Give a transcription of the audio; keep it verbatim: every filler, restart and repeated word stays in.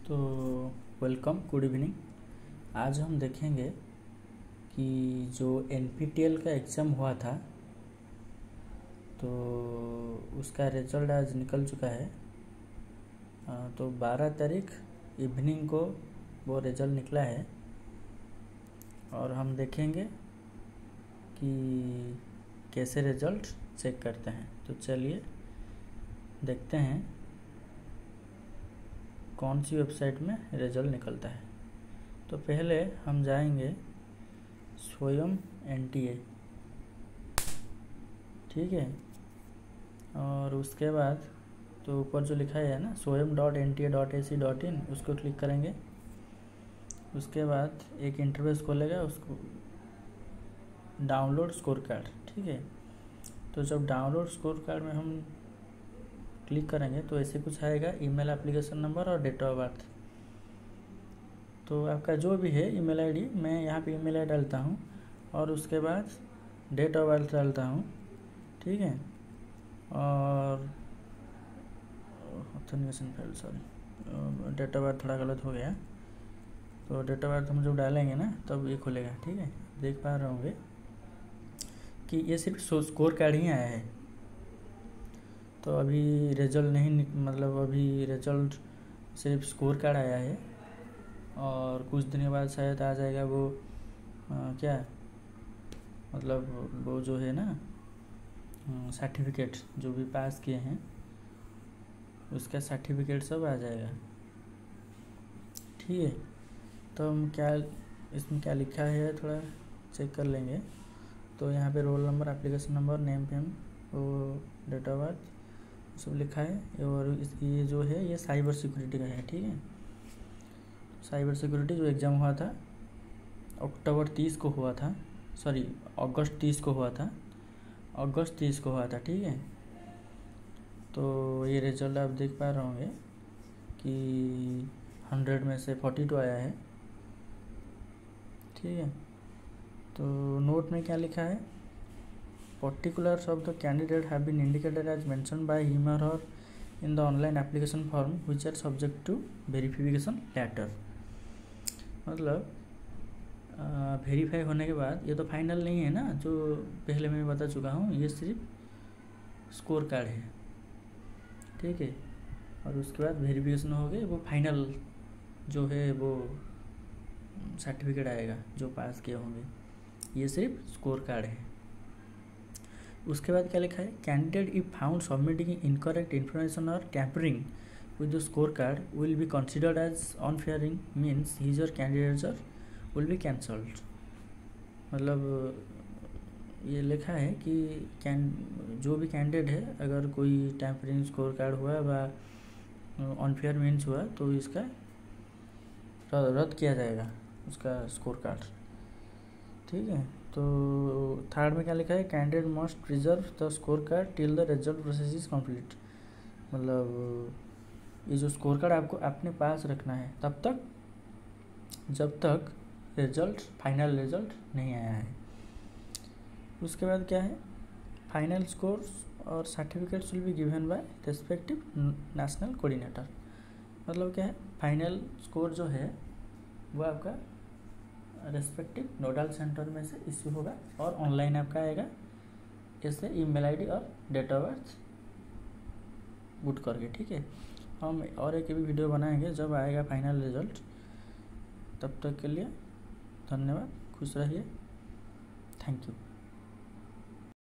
तो welcome, good evening. आज हम देखेंगे कि जो एन पी टी एल का एग्ज़ाम हुआ था तो उसका रिज़ल्ट आज निकल चुका है। तो बारह तारीख इवनिंग को वो रिज़ल्ट निकला है और हम देखेंगे कि कैसे रिज़ल्ट चेक करते हैं। तो चलिए देखते हैं कौन सी वेबसाइट में रिज़ल्ट निकलता है। तो पहले हम जाएंगे स्वयं एन टी ए, ठीक है। और उसके बाद तो ऊपर जो लिखा है ना Swayam dot N T A dot A C dot in, उसको क्लिक करेंगे। उसके बाद एक इंटरफेस खोलेगा, उसको डाउनलोड स्कोर कार्ड, ठीक है। तो जब डाउनलोड स्कोर कार्ड में हम क्लिक करेंगे तो ऐसे कुछ आएगा, ईमेल, एप्लीकेशन नंबर और डेट ऑफ बर्थ। तो आपका जो भी है ईमेल आईडी, मैं यहाँ पे ईमेल आईडी डालता हूँ और उसके बाद डेट ऑफ बर्थ डालता हूँ, ठीक है। और authentication file, sorry date of birth थोड़ा गलत हो गया। तो डेट ऑफ बर्थ हम जब डालेंगे ना तब ये खुलेगा, ठीक है। देख पा रहे होंगे कि ये सिर्फ स्कोर कार्ड ही आया है। तो अभी रिजल्ट नहीं, मतलब अभी रिजल्ट सिर्फ स्कोर कार्ड आया है और कुछ दिन बाद शायद आ जाएगा वो आ, क्या मतलब वो जो है ना सर्टिफिकेट, जो भी पास किए हैं उसका सर्टिफिकेट सब आ जाएगा, ठीक है। तो हम क्या इसमें क्या लिखा है थोड़ा चेक कर लेंगे। तो यहाँ पे roll number, application number, name fame, वो डेट ऑफ बर्थ सब लिखा है। और इस ये जो है ये साइबर सिक्योरिटी का है, ठीक है। साइबर सिक्योरिटी जो एग्ज़ाम हुआ था अक्टूबर तीस को हुआ था, सॉरी अगस्त तीस को हुआ था, अगस्त तीस को हुआ था, ठीक है। तो ये रिजल्ट आप देख पा रहे होंगे कि हंड्रेड में से फोर्टी टू आया है, ठीक है। तो नोट में क्या लिखा है, particulars of the candidate have been indicated as mentioned by him or her in the online application form which are subject to verification letter. मतलब वेरीफाई होने के बाद, ये तो फाइनल नहीं है ना, जो पहले मैं बता चुका हूँ, ये सिर्फ स्कोर कार्ड है, ठीक है। और उसके बाद वेरिफिकेशन हो गए, वो फाइनल जो है वो सर्टिफिकेट आएगा जो पास किए होंगे। ये सिर्फ स्कोर कार्ड है। उसके बाद क्या लिखा है, candidate if found submitting incorrect information or tampering with the scorecard will be considered as unfairing, means his or candidates will be cancelled। मतलब ये लिखा है कि कैन जो भी कैंडिडेट है, अगर कोई टैम्परिंग स्कोर कार्ड हुआ व अनफेयर मीन्स हुआ तो इसका रद्द किया जाएगा उसका स्कोर कार्ड, ठीक है। तो थर्ड में क्या लिखा है, candidate must preserve the score card till the result process is complete. मतलब ये जो स्कोर कार्ड आपको अपने पास रखना है तब तक, जब तक रिजल्ट, फाइनल रिजल्ट नहीं आया है। उसके बाद क्या है, फाइनल स्कोर्स और certificates will be given by respective national coordinator. मतलब क्या है, फाइनल स्कोर जो है वो आपका रेस्पेक्टिव नोडल सेंटर में से इश्यू होगा और ऑनलाइन आपका आएगा, जैसे ईमेल आईडी और डेट ऑफ बर्थ पुट करके, ठीक है। हम और एक भी वीडियो बनाएंगे जब आएगा फाइनल रिजल्ट। तब तक के लिए धन्यवाद, खुश रहिए, थैंक यू।